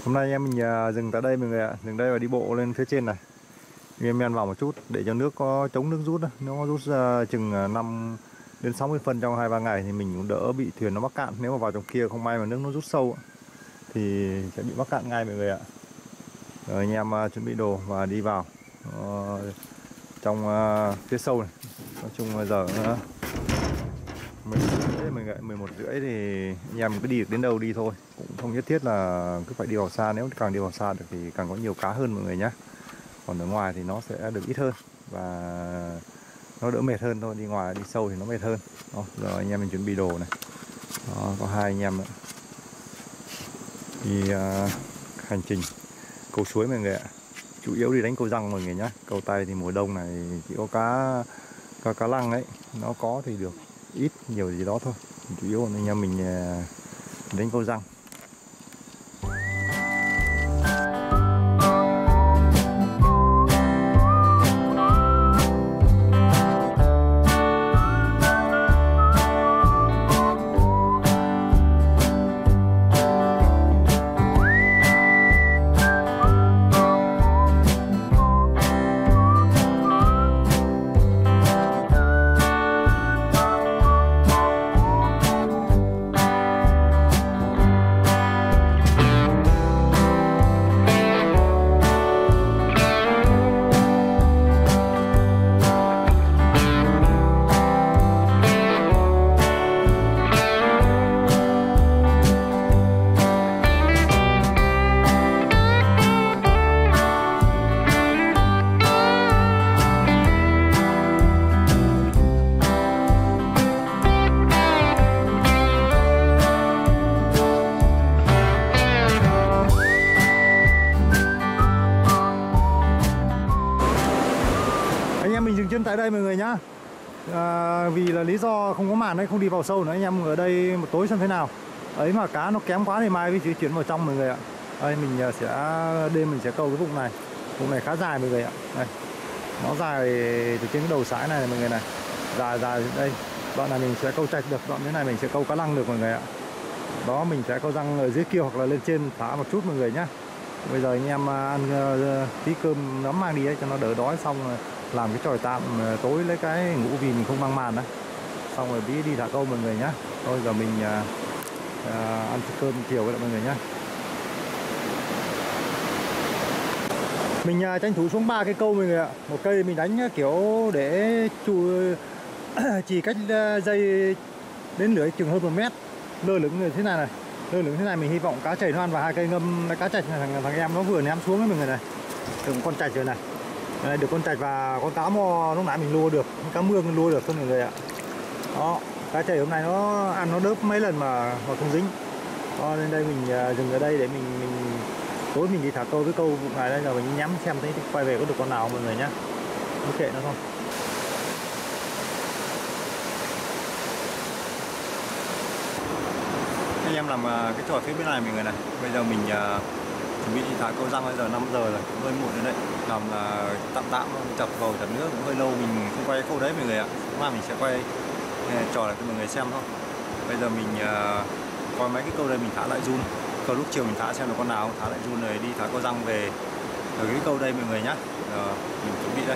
Hôm nay em mình dừng tại đây mọi người ạ, dừng đây và đi bộ lên phía trên này. Em men vào một chút để cho nước có chống nước rút đó. Nó rút ra chừng 5 đến 60 phân trong 2-3 ngày thì mình cũng đỡ bị thuyền nó mắc cạn. Nếu mà vào trong kia không may mà nước nó rút sâu thì sẽ bị mắc cạn ngay mọi người ạ. Rồi anh em chuẩn bị đồ và đi vào trong phía sâu này. Nói chung là giờ 11 rưỡi thì anh em cứ đi được đến đâu đi thôi, cũng không nhất thiết là cứ phải đi vào xa. Nếu càng đi vào xa được thì càng có nhiều cá hơn mọi người nhé. Còn ở ngoài thì nó sẽ được ít hơn và nó đỡ mệt hơn thôi. Đi ngoài đi sâu thì nó mệt hơn. Đó, giờ anh em mình chuẩn bị đồ này. Đó, có hai anh em nữa đi hành trình câu suối mọi người ạ. Chủ yếu đi đánh câu răng mọi người nhé. Câu tay thì mùa đông này chỉ có cá lăng ấy, nó có thì được ít nhiều gì đó thôi. Chủ yếu là anh em mình đánh câu răng. Chân tại đây mọi người nhá. Vì là lý do không có màn đấy, không đi vào sâu nữa. Anh em ở đây một tối xem thế nào. Ấy mà cá nó kém quá thì mai mới chuyển vào trong mọi người ạ. Đây mình sẽ đêm mình sẽ câu cái vùng này. Vùng này khá dài mọi người ạ. Đây. Nó dài từ trên cái đầu sải này mọi người này. Dài đây. Đoạn này mình sẽ câu chạch được, đoạn cái này mình sẽ câu cá lăng được mọi người ạ. Đó mình sẽ câu răng ở dưới kia hoặc là lên trên thả một chút mọi người nhá. Bây giờ anh em ăn tí cơm nấm mang đi ấy cho nó đỡ đói, xong làm cái tròi tạm tối lấy cái ngủ vì mình không mang màn đấy. Xong rồi đi thả câu mọi người nhá. Thôi giờ mình ăn cơm chiều với mọi người nhá. Mình tranh thủ xuống 3 cái câu mọi người ạ. Một cây mình đánh kiểu để chỉ cách dây đến lưới chừng hơn 1 mét. Lơ lửng như thế này này. Lơ lửng thế này mình hy vọng cá chảy nó ăn, và 2 cây ngâm cá chạch thằng em nó vừa ném xuống đấy mọi người này. Được con chạch rồi này. Đây, được con chạch và con cá mò lúc nãy mình lua được, cá mương lua được thôi mọi người ạ. Đó, cá chảy hôm nay nó ăn nó đớp mấy lần mà không dính. Đó, nên đây mình dừng ở đây để mình tối mình đi thả câu với câu vụ này. Đây giờ mình nhắm xem thấy quay về có được con nào mọi người nhá. Cứ kệ nó thôi. Anh em làm cái trò phía bên này mọi người này. Bây giờ mình chuẩn bị đi thả câu răng. Bây giờ 5 giờ rồi, cũng hơi muộn rồi đấy. Làm tạm chập vào chập nước cũng hơi lâu, mình không quay câu đấy mọi người ạ. Mà mình sẽ quay trò lại cho mọi người xem thôi. Bây giờ mình coi mấy cái câu đây mình thả lại run. Câu lúc chiều mình thả xem được con nào, thả lại run rồi đi thả câu răng về ở cái câu đây mọi người nhá. Mình chuẩn bị đây.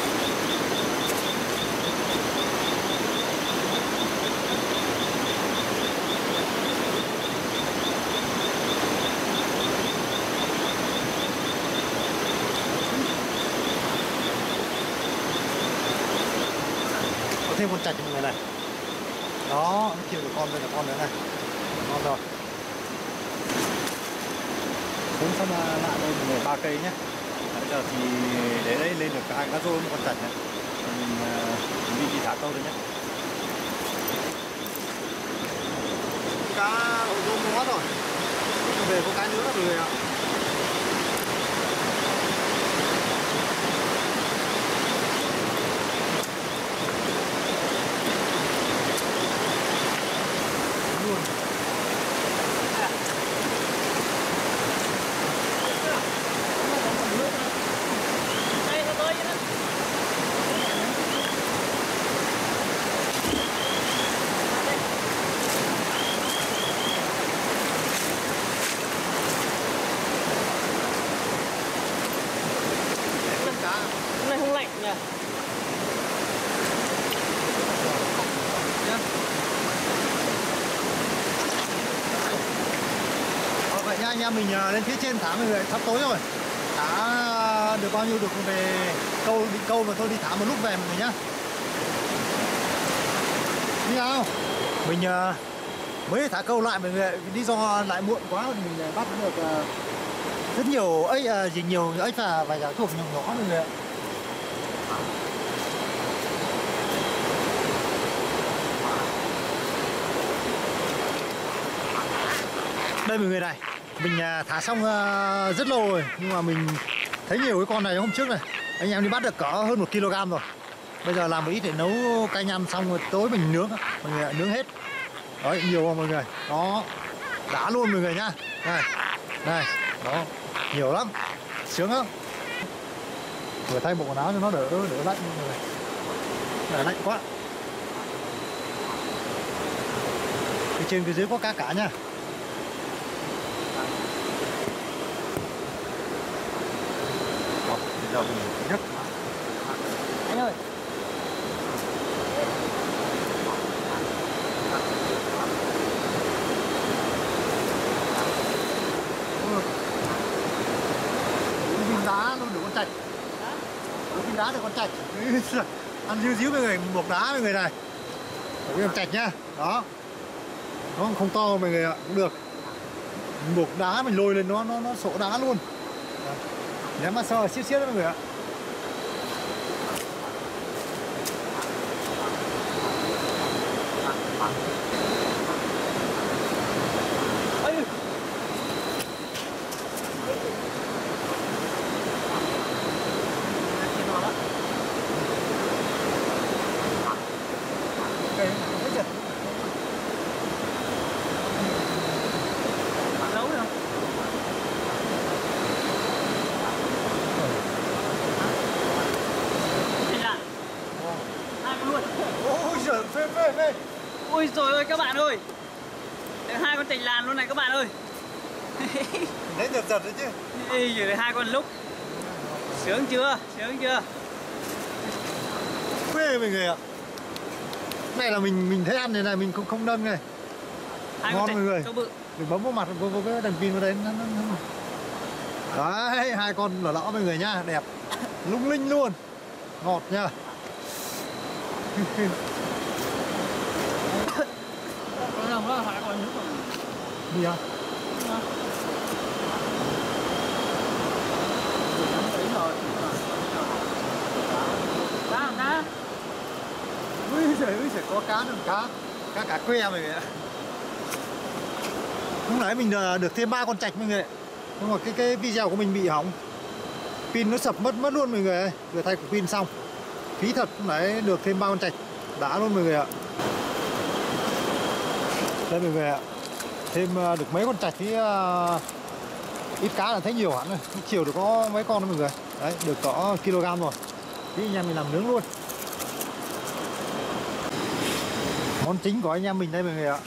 Thêm con chạch cho mọi người này. Đó, nó kêu được con đây là con nữa này. Ngon rồi. Xuống xong lại đây mọi người 3 cây nhé. Bây giờ thì để đấy lên được 2 cá rô với con chạch này. Mình chuẩn bị đi thả câu thôi nhé. Cá ổ rô ngon rồi. Về có cái nữa mọi người ạ. em mình lên phía trên thả mọi người, sắp tối rồi. Thả được bao nhiêu được về câu, đi câu mà tôi đi thả một lúc về mọi người nhá. Đi nào. Mình mới thả câu lại mọi người, lý do lại muộn quá thì mình bắt được rất nhiều ếch, nhiều ếch và vài cá cục nhỏ nhỏ mọi người ạ. Đây mọi người này, mình thả xong rất lâu rồi, nhưng mà mình thấy nhiều cái con này hôm trước này anh em đi bắt được có hơn 1 kg rồi. Bây giờ làm một ít để nấu canh ăn, xong rồi tối mình nướng mọi người, nướng hết. Đấy, nhiều không mọi người, đó, đá luôn mọi người nhá. Này, này, đó, nhiều lắm, sướng lắm. Vừa thay bộ quần áo cho nó đỡ lạnh mọi người, đỡ lạnh quá. Cái trên cái dưới có cá cả nha. Giờ mình nhấc anh ơi. Pin đá luôn được con trạch. Pin đá được con trạch. Ăn díu díu mọi người, buộc đá mọi người này. Cái con trạch nhá. Đó. Nó không to mọi người ạ, cũng được. Mình buộc đá mình lôi lên nó sổ đá luôn. Ném mà sờ xiết xiết mọi người ạ. Ôi trời ơi các bạn ơi, được 2 con chành làn luôn này các bạn ơi. Đấy giật giật đấy chứ. Ê, được 2 con lúc. Sướng chưa? Sướng chưa? Phê mọi người ạ. Này là mình thấy ăn này này, mình không nâng này. Ngon mọi người. Mình bấm vào mặt vô cái đèn pin vào đấy nó. Đấy, 2 con lỏ mọi người nhá, đẹp. Lung linh luôn. Ngọt nha. Không có phải còn nước rồi. Gì à? Cá. Ui giời, có cá nữa, cá cả que mọi người ạ. Lúc nãy mình được thêm 3 con trạch mọi người. Nhưng mà cái video của mình bị hỏng. Pin nó sập mất luôn mọi người ơi. Vừa thay cục pin xong. Phí thật, lúc nãy được thêm 3 con trạch. Đã luôn mọi người ạ. Đây mọi người ạ. Thêm được mấy con trạch thì ít cá là thấy nhiều hẳn rồi. Chiều được có mấy con đó mọi người. Đấy, được có kg rồi. Thì anh em mình làm nướng luôn. Món chính của anh em mình đây mọi người ạ.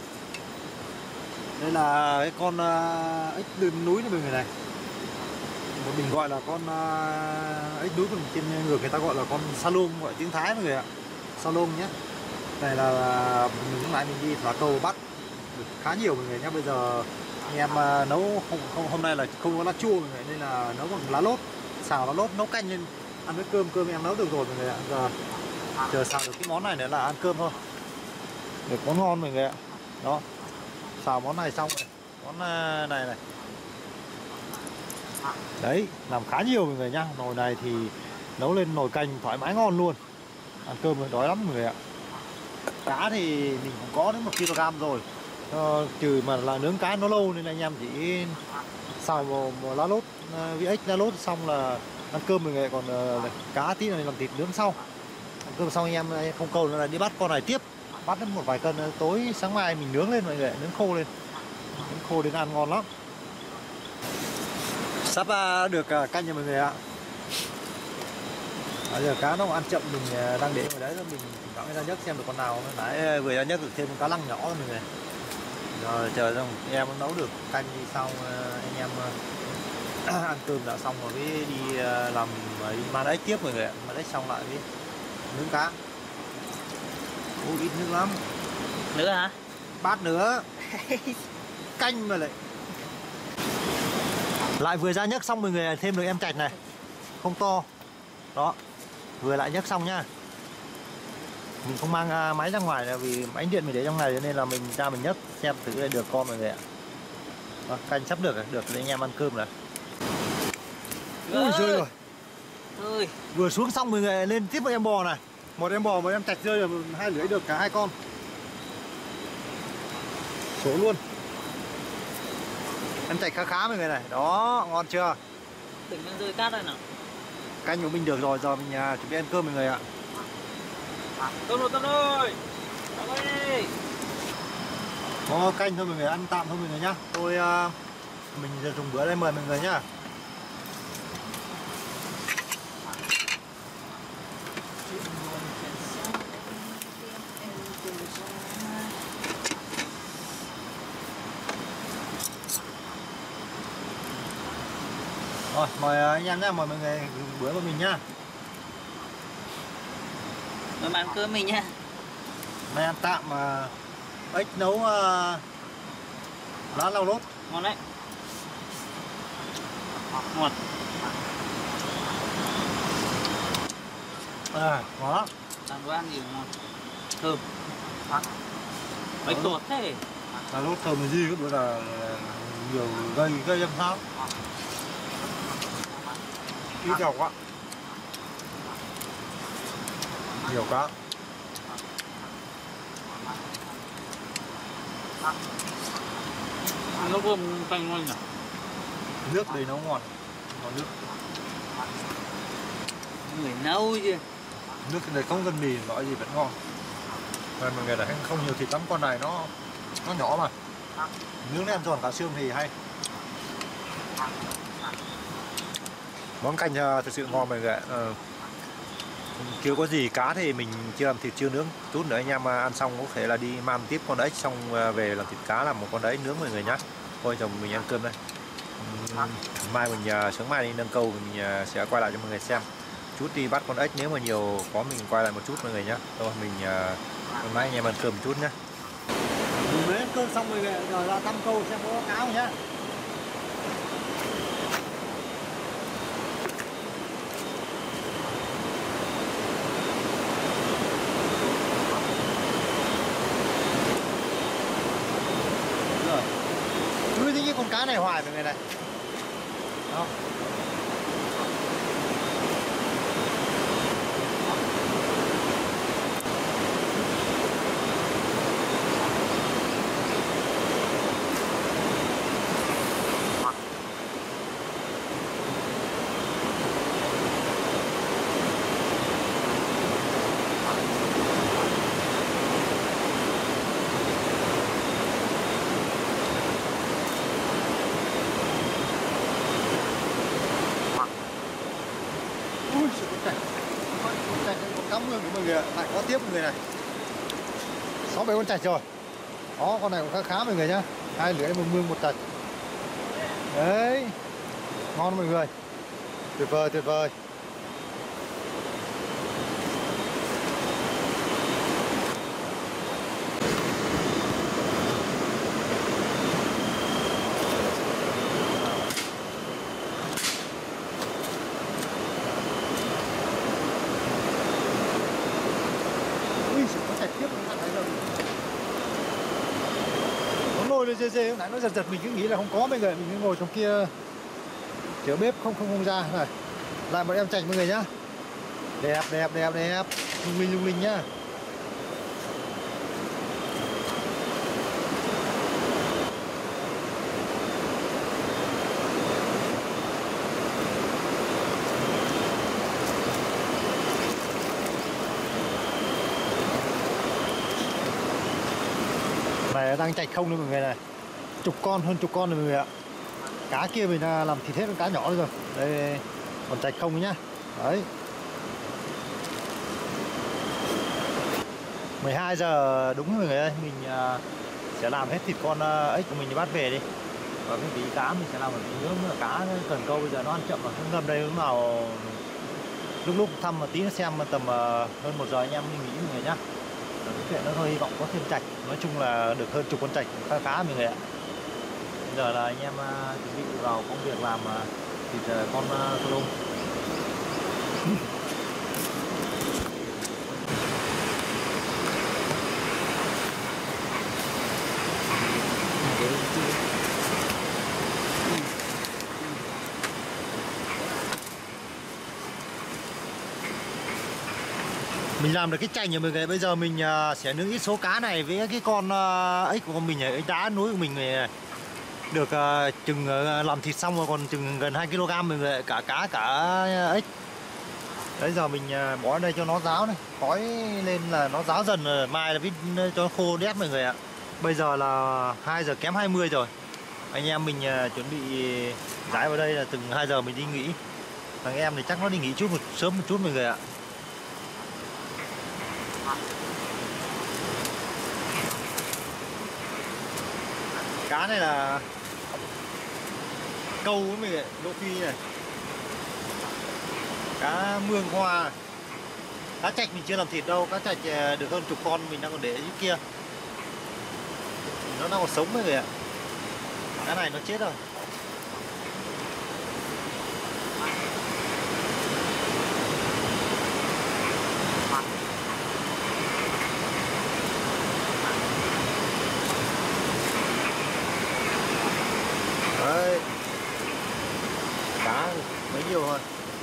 Đây là cái con ếch đườn núi này mọi người này. Mình gọi là con ếch núi, còn trên ngược người ta gọi là con salom, gọi tiếng Thái mọi người ạ. Salom nhé. Này là mình lúc nãy mình đi thả câu bắt được khá nhiều mọi người nhé. Bây giờ anh em nấu không hôm nay là không có lá chua mọi người, nên là nấu bằng lá lốt, xào lá lốt nấu canh lên ăn với cơm em nấu được rồi mọi người ạ. Giờ chờ xào được cái món này nữa là ăn cơm thôi, được món ngon mọi người ạ. Đó, xào món này xong rồi. Món này đấy, làm khá nhiều mọi người nhá. Nồi này thì nấu lên nồi canh thoải mái ngon luôn, ăn cơm rồi đói lắm mọi người ạ. Cá thì mình cũng có đến 1 kg rồi, trừ mà là nướng cá nó lâu nên anh em chỉ xào một lá lốt với ếch lá lốt xong là ăn cơm mọi người. Còn cá tí này làm thịt nướng sau. Ăn cơm xong anh em không câu nữa là đi bắt con này tiếp, bắt đến một vài cân, tối sáng mai mình nướng lên mọi người, nướng khô lên, nướng khô đến ăn ngon lắm. Sắp được canh rồi mọi người ạ. Bây giờ cá nó ăn chậm, mình đang để ở đấy, mình bảo người ta nhấc xem được con nào. Nãy vừa ra nhấc được thêm cá lăng nhỏ rồi mọi người. Rồi chờ xong em nấu được canh đi, xong anh em ăn cơm đã xong rồi mới đi làm đi mang ếch tiếp mọi người ạ. Mang ếch xong lại với nướng cá. Ôi ít nước lắm. Nữa hả? Bát nữa. Canh mà lại. Lại vừa ra nhấc xong mọi người thêm được em trạch này. Không to. Đó. Vừa lại nhấc xong nhá. Mình không mang máy ra ngoài là vì ánh điện mình để trong này cho nên là mình ra mình nhấc xem thử đây được con mọi người ạ. Đó, canh sắp được để anh em ăn cơm rồi. Ui rơi rồi. Ơi. Vừa xuống xong mọi người lên tiếp một em bò này. Một em bò, một em trạch rơi rồi, hai lưỡi được cả hai con. Số luôn. Em trạch khá khá mọi người này. Đó, ngon chưa? Tỉnh đang rơi cát đây nào. Canh của mình được rồi, giờ mình chuẩn bị ăn cơm mọi người ạ. Tôm rồi, tôm rồi. Tôm ơi. Có canh thôi mọi người, ăn tạm thôi mọi người nhá. Tôi mình giờ dùng bữa đây mời mọi người nhá. Rồi, mời anh em nhá, mời mọi người dùng bữa của mình nhá. Mời bạn cơm mình nha. Nay ăn tạm ếch nấu lá lau lốt. Ngon đấy. Ngọt. Ngon lắm. Làm đồ ăn gì ngon. Thơm. Bánh tuột thế. Lá lốt thơm cái gì cũng là nhiều gây âm sao. Ít dầu quá. Nhiều quá. Nó gồm canh ngon nhỉ? Nước đây nấu ngon. Ngon nước. Người nấu chứ. Nước này không cần mì, nói gì vẫn ngon. Và mọi người là không nhiều thịt lắm, con này nó nhỏ mà. Nướng lên giòn cả xương thì hay. Món canh thực sự ngon mọi người ạ. Chưa có gì cá thì mình chưa làm thịt chưa nướng. Chút nữa anh em ăn xong có thể là đi man tiếp con ếch xong về làm thịt cá làm một con đấy nướng mọi người nhé. Thôi chồng mình ăn cơm đây. Mai mình sáng mai đi nâng câu mình sẽ quay lại cho mọi người xem. Chút đi bắt con ếch nếu mà nhiều có mình quay lại một chút mọi người nhé. Thôi mình hôm nay anh em ăn cơm một chút nhé. Mình mới ăn cơm xong mọi người rồi ra thăm câu xem có cá không nhé. Nuôi thấy những con cá này hoài mọi người này. Đó. Con mương của mọi người lại có tiếp mọi người này. 6-7 con trạch rồi. Đó, con này cũng khá khá mọi người nhá. Hai lưỡi một mương một trạch. Đấy. Ngon mọi người. Tuyệt vời tuyệt vời. Dê hôm nãy nó giật mình cứ nghĩ là không có mọi người, mình cứ ngồi trong kia chở bếp không ra này. Lại một em trạch mọi người nhá. Đẹp đẹp đẹp đẹp, lung linh nhá. Này đang trạch không đấy mọi người này. Hơn chục con rồi mọi người ạ. Cá kia mình làm thịt hết con cá nhỏ rồi. Đây còn trạch không nhá. Đấy. 12 giờ đúng mọi người ơi, mình sẽ làm hết thịt con ếch của mình để bắt về đi. Và cái tí cá mình sẽ làm một tí nữa, cá cần câu bây giờ nó ăn chậm mà không ngâm đây lúc nào lúc thăm một tí nó xem tầm hơn 1 giờ anh em mình nghỉ mọi người nhá. Cái chuyện nó thôi hy vọng có thêm trạch, nói chung là được hơn chục con trạch khá khá mọi người ạ. Giờ là anh em chuẩn bị vào công việc làm thịt con sô lông. Mình làm được cái chành nhà mình này, bây giờ mình sẽ nướng ít số cá này với cái con ếch của mình này, ếch đá núi của mình này. Được chừng làm thịt xong rồi còn chừng gần 2 kg mình lại cả cá cả ếch. Đấy, giờ mình bỏ ở đây cho nó ráo này, khói lên là nó ráo dần rồi, mai là vít cho nó khô đét mọi người ạ. Bây giờ là 2 giờ kém 20 rồi. Anh em mình chuẩn bị rải vào đây là từng 2 giờ mình đi nghỉ. Thằng em thì chắc nó đi nghỉ sớm một chút mọi người ạ. Cá này là câu với mình đô phi này, cá mương hoa. Cá trạch mình chưa làm thịt đâu, cá trạch được hơn chục con mình đang còn để ở dưới kia, nó đang còn sống mọi người ạ. Cá này nó chết rồi. Đấy, cá mấy nhiều thôi.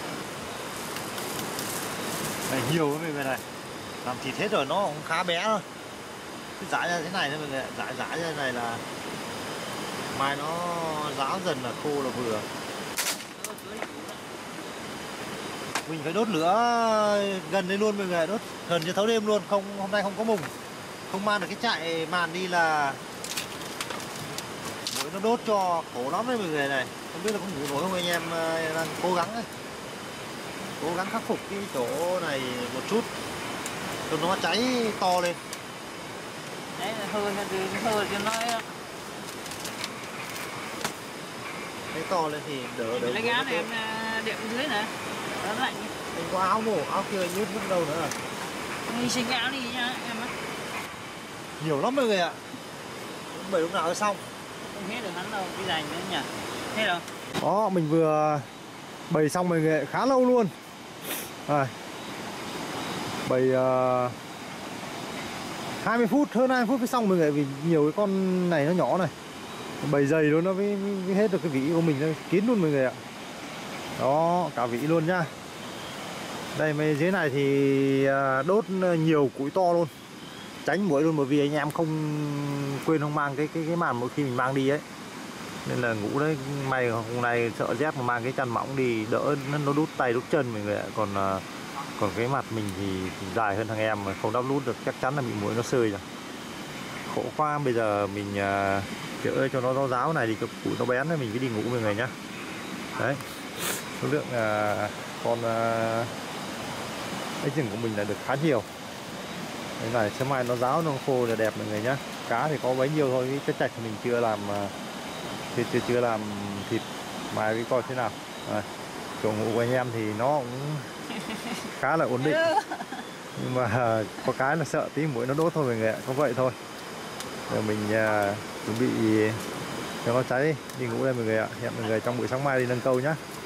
Này nhiều với mọi người này, làm thịt hết rồi nó cũng khá bé thôi. Cứ rải ra thế này thôi mọi người, rải ra này là mai nó ráo dần là khô là vừa. Mình phải đốt lửa gần đây luôn mọi người, đốt gần cho thấu đêm luôn, không hôm nay không có mùng, không mang được cái chạy màn đi là mũi nó đốt cho khổ lắm đấy mọi người này. Không biết là có ngủ nổi không, anh em đang cố gắng đấy, cố gắng khắc phục cái chỗ này một chút cho nó cháy to lên. Đấy, hơi cho nó Cháy to lên thì đỡ. lấy cái áo này em đệm dưới nè, nó lạnh. Anh có áo mổ, áo kia anh nhút mất đâu nữa. Hy sinh cái áo đi nha em á. Nhiều lắm mọi người ạ, bởi lúc nào nó xong. Không hết được hắn đâu, cái dành nữa nhỉ. Thế đâu? Đó, mình vừa bày xong mọi người, khá lâu luôn. Rồi, bày 20 phút, hơn 20 phút mới xong mọi người, vì nhiều cái con này nó nhỏ này. Bày dày luôn nó mới hết được cái vỉ của mình, nó kín luôn mọi người ạ. Đó, cả vỉ luôn nhá. Đây mấy dưới này thì đốt nhiều củi to luôn, tránh muỗi luôn, bởi vì anh em không quên không mang cái màn mỗi khi mình mang đi ấy, nên là ngủ đấy. May hôm nay sợ rét mà mang cái chăn mỏng đi đỡ nó đút tay đút chân mọi người ạ. Còn cái mặt mình thì dài hơn thằng em mà không đắp nút được, chắc chắn là bị muỗi nó sơi rồi, khổ quá. Bây giờ mình chữa cho nó ráo này thì cái củi nó bén, mình cứ đi ngủ mọi người nhá. Đấy, số lượng con ếch rừng của mình là được khá nhiều. Cái này sớm mai nó ráo nó khô là đẹp mọi người nhá. Cá thì có bấy nhiêu thôi, cái chất chạch mình chưa làm chưa làm thịt, mai cái coi thế nào. Chỗ ngủ của anh em thì nó cũng khá là ổn định, nhưng mà có cái là sợ tí muỗi nó đốt thôi mọi người ạ, có vậy thôi. Rồi mình chuẩn bị cho nó cháy đi ngủ đây mọi người ạ. Hẹn mọi người trong buổi sáng mai đi nâng câu nhá.